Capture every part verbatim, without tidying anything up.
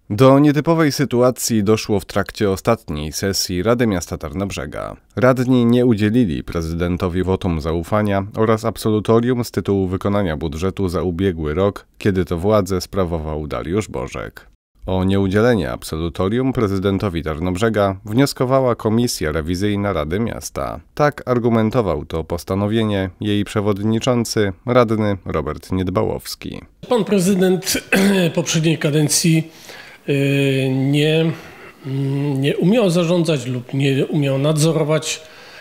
Do nietypowej sytuacji doszło w trakcie ostatniej sesji Rady Miasta Tarnobrzega. Radni nie udzielili prezydentowi wotum zaufania oraz absolutorium z tytułu wykonania budżetu za ubiegły rok, kiedy to władzę sprawował Dariusz Bożek. O nieudzielenie absolutorium prezydentowi Tarnobrzega wnioskowała Komisja Rewizyjna Rady Miasta. Tak argumentował to postanowienie jej przewodniczący, radny Robert Niedbałowski. Pan prezydent poprzedniej kadencji nie, nie umiał zarządzać lub nie umiał nadzorować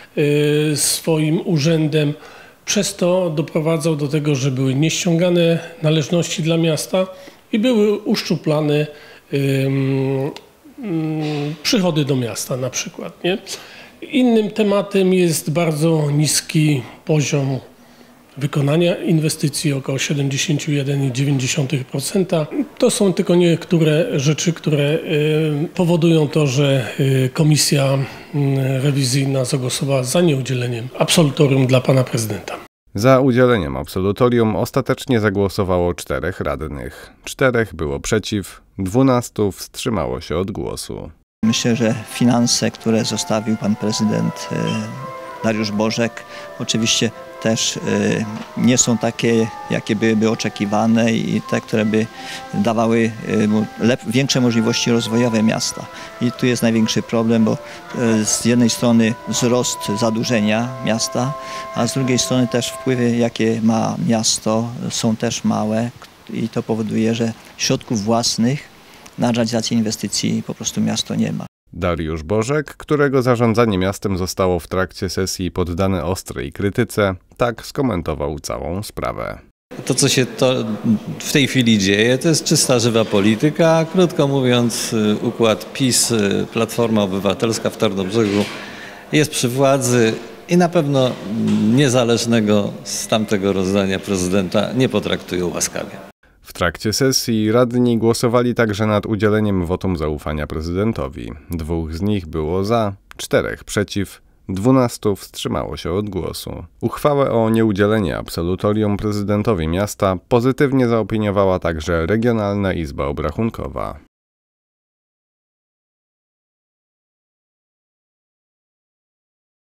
swoim urzędem. Przez to doprowadzał do tego, że były nieściągane należności dla miasta i były uszczuplane um, um, przychody do miasta na przykład. Nie? Innym tematem jest bardzo niski poziom wykonania inwestycji, około siedemdziesiąt jeden przecinek dziewięć procent. To są tylko niektóre rzeczy, które powodują to, że Komisja Rewizyjna zagłosowała za nieudzieleniem absolutorium dla pana prezydenta. Za udzieleniem absolutorium ostatecznie zagłosowało czterech radnych. Czterech było przeciw, dwunastu wstrzymało się od głosu. Myślę, że finanse, które zostawił pan prezydent Dariusz Bożek, oczywiście też nie są takie, jakie byłyby oczekiwane i te, które by dawały większe możliwości rozwojowe miasta. I tu jest największy problem, bo z jednej strony wzrost zadłużenia miasta, a z drugiej strony też wpływy, jakie ma miasto, są też małe i to powoduje, że środków własnych na realizację inwestycji po prostu miasto nie ma. Dariusz Bożek, którego zarządzanie miastem zostało w trakcie sesji poddane ostrej krytyce, tak skomentował całą sprawę. To, co się to w tej chwili dzieje, to jest czysta, żywa polityka. Krótko mówiąc, układ PiS, Platforma Obywatelska w Tarnobrzegu jest przy władzy i na pewno niezależnego z tamtego rozdania prezydenta nie potraktują łaskawie. W trakcie sesji radni głosowali także nad udzieleniem wotum zaufania prezydentowi. Dwóch z nich było za, czterech przeciw, dwunastu wstrzymało się od głosu. Uchwałę o nieudzielenie absolutorium prezydentowi miasta pozytywnie zaopiniowała także Regionalna Izba Obrachunkowa.